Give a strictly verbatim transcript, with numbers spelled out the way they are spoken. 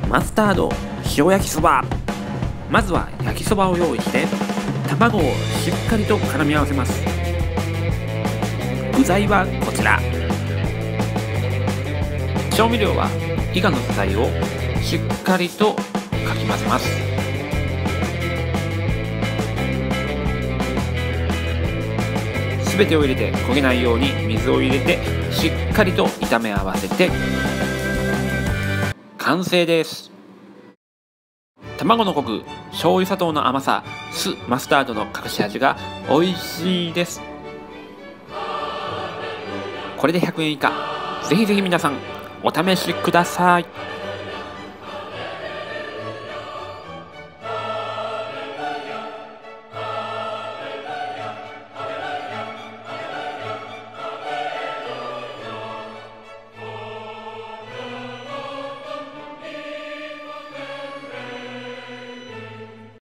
マスタード塩焼きそば。まずは焼きそばを用意して卵をしっかりと絡み合わせます。具材はこちら。調味料は以下の素材をしっかりとかき混ぜます。すべてを入れて焦げないように水を入れてしっかりと炒め合わせて完成です。卵のコク、醤油砂糖の甘さ、酢マスタードの隠し味が美味しいです。これでひゃくえん以下。ぜひぜひ皆さんお試しください。